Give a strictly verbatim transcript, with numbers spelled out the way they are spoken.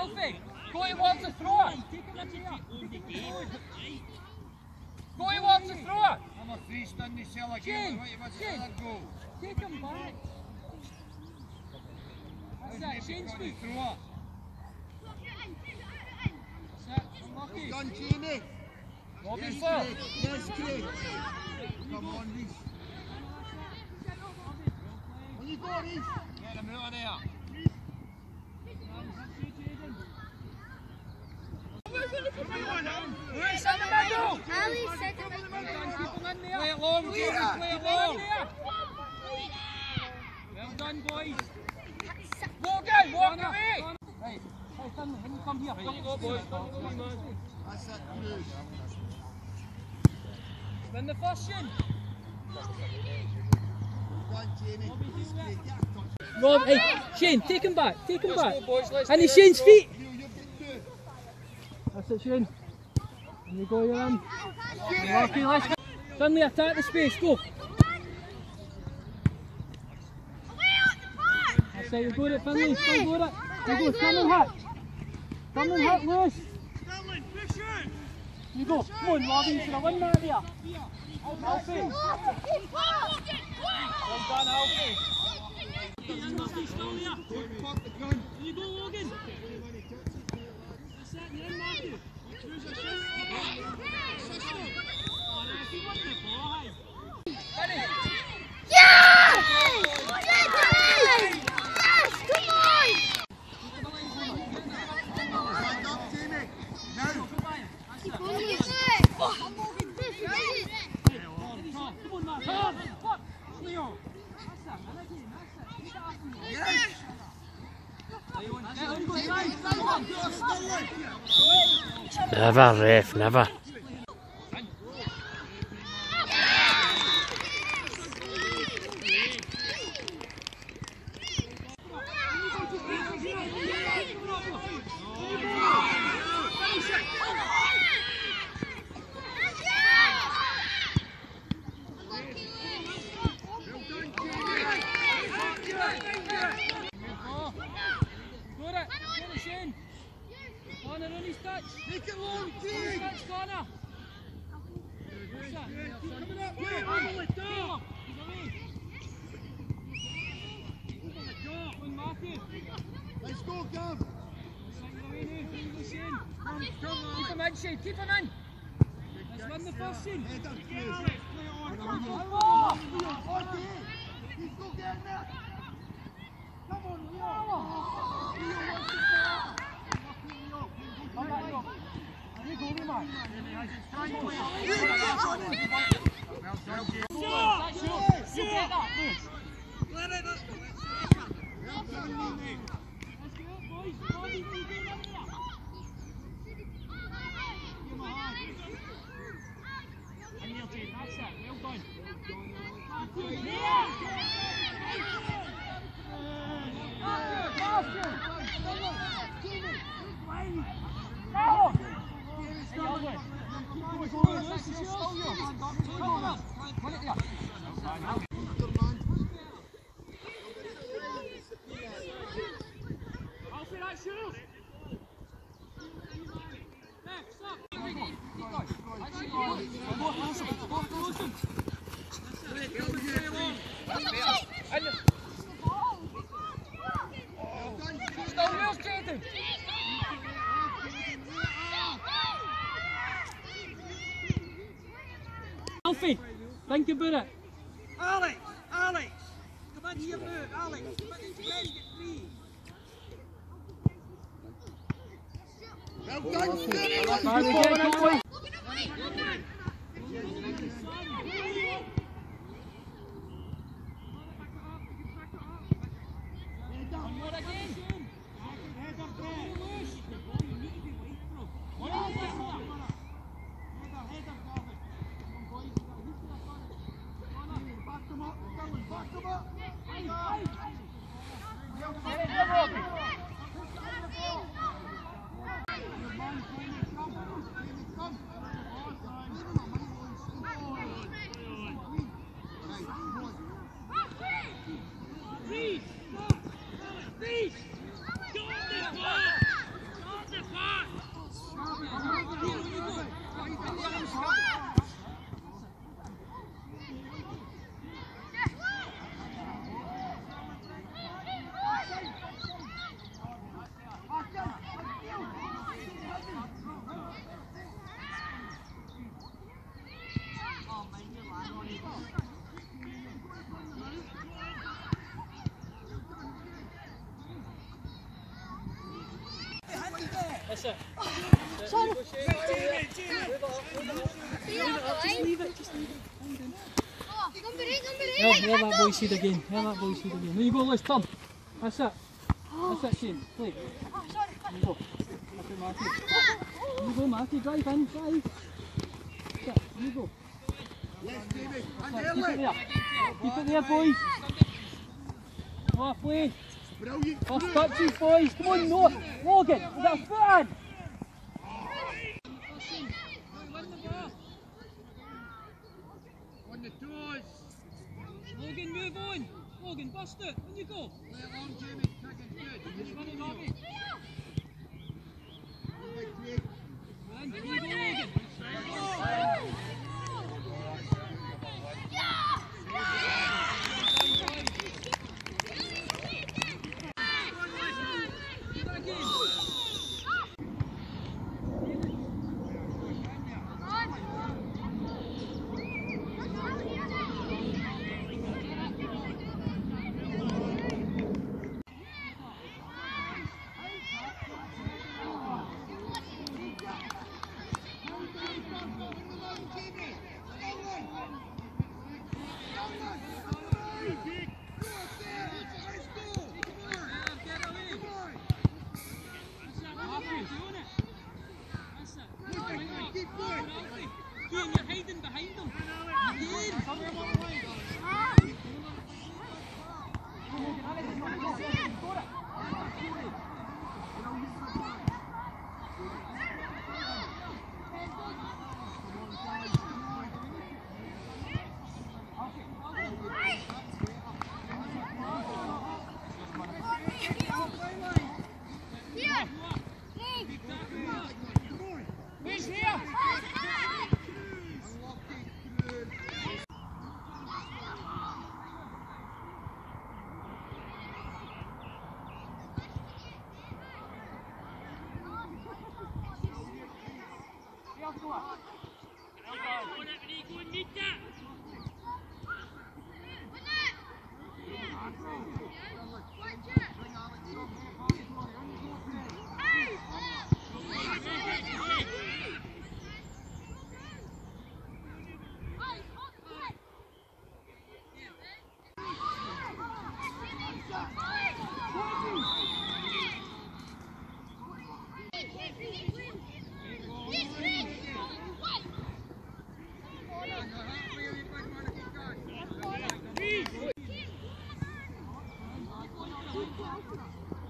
Alfie, go towards the thrower. Go towards the thrower. Number three, stand the cell again. What you want to let go? Take him back. That's that, Shane's feet. Thrower. That's it, unlucky. Done, Jamie. Robbie, Yes, sir. Craig. Yes, Craig. Come on, Reece. On you go, Reece. Get him out of there. Reece in the middle. Ali said to me, Play it long, Jamie, play it long. Well done, boys. Walk in, walk away. Right, hey, Finley, when you come here, come you go, boys. That's it, move. Win the first shin. Done, Jamie. Yes, Craig. Get a touch. Rob, hey, Shane, take him back, take him Let's back. go, boys, let's And do he's it. Shane's feet. You, you get two. That's it, Shane. And you go, you're in. Lucky, let's go. Finley, attack the space, go. That's it, you go to it, Finley, still go to it. You go, come and hit. Come and hit, Lewis. You go, come on, Robbie, you should have won that there. Alfie. Well done, Alfie. Pop the gun. You go, Logan. That's it, you're in, Matthew. Choose a shot. yes! Yes! Come on! Stand up, Jamie. Now. Keep on with it. Come on, Matt. Come. Fuck. Leo. That's it, man. Again, that's it. Keep it after me. Yes. Never, ref, never. Make it long, Craig. Connor. Coming up, Craig. Let's go, Gav. Keep him in, Shane. Keep him in. Let's win the first scene. Head up, Craig. Oh! Okay. He's go get in there. Come on, Leo. Leo wants to go. Come back, Leo. You go, Leo, man. Well done, Jamie. That's yours. You get that, Lewis. Well done, Jamie. Let's go, boys. Bobby, you get in there. Give him a hand. And Neil, Jane, that's it. Well done. Alfie, think about it. Alex, Alex, come in here now, Alex, come in here, get three. Well done, Jamie. Barry, get it, boy. That's it. Sorry. Move it up, move it up. Just Leave it, just leave it. Number eight, number eight. Hear, hear that boy seed again. Hear that boy seed again. There you go, Liz, turn. That's it. That's it, Shane. Play. There you go. That's it, Matty. There you go, Matty. Drive in, drive. That's it. There you go. Yes, David. And That's it. Keep it early. there. Keep it there, boys. Halfway. Brilliant. First touches, boys. Come on, no. Logan, is that a foot in? On the toes. Logan, move on. Logan, bust it. On you go. Play it long, Jamie. Kick is good. Just run it, Robbie. Like Craig. And on you go, Logan. Do that again. Ian, you're hiding behind them. Who's here? What?